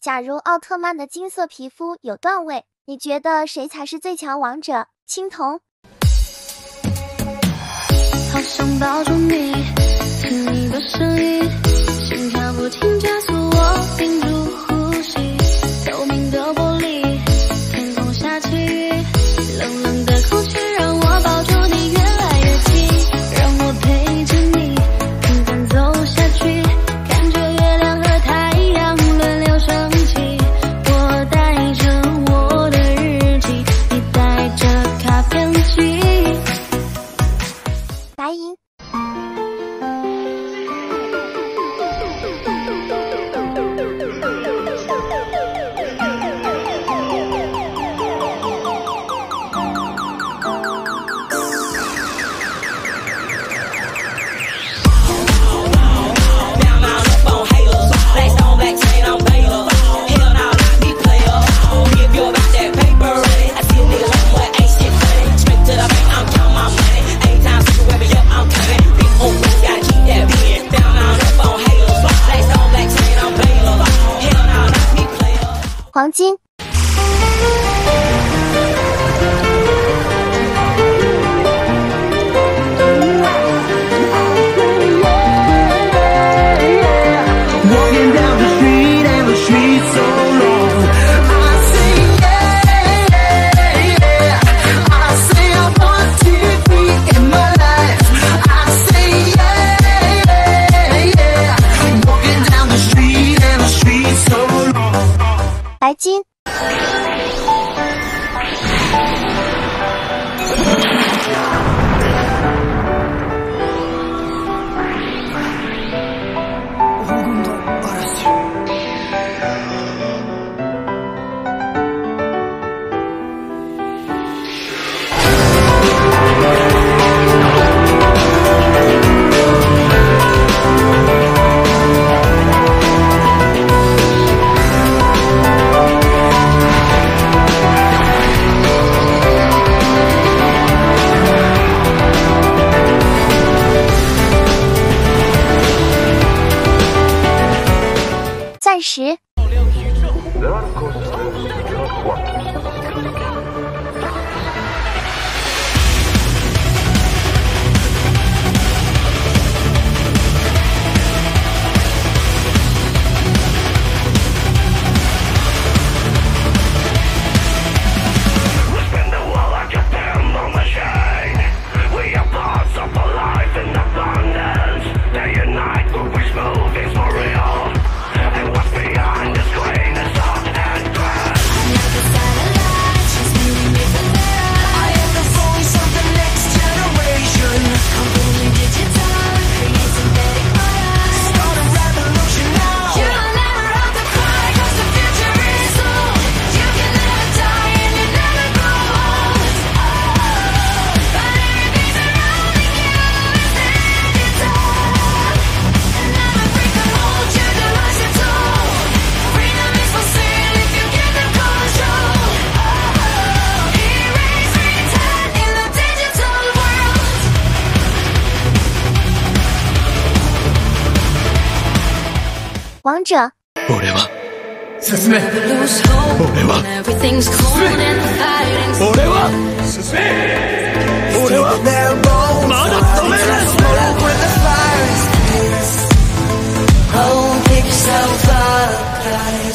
假如奥特曼的金色皮肤有段位，你觉得谁才是最强王者？青铜。 好想抱住你，听你的声音，心跳不停加速，我屏住呼吸。透明的玻璃，天空下起雨，冷冷的空气让我抱住你越来越近，让我陪着你平淡走下去，感觉月亮和太阳轮流升起。我带着我的日记，你带着卡片机。 白银。黄金。白金。钻石。王者。 俺は進め。俺は進め。俺は進め。俺はまだ止める。Oh, pick yourself up.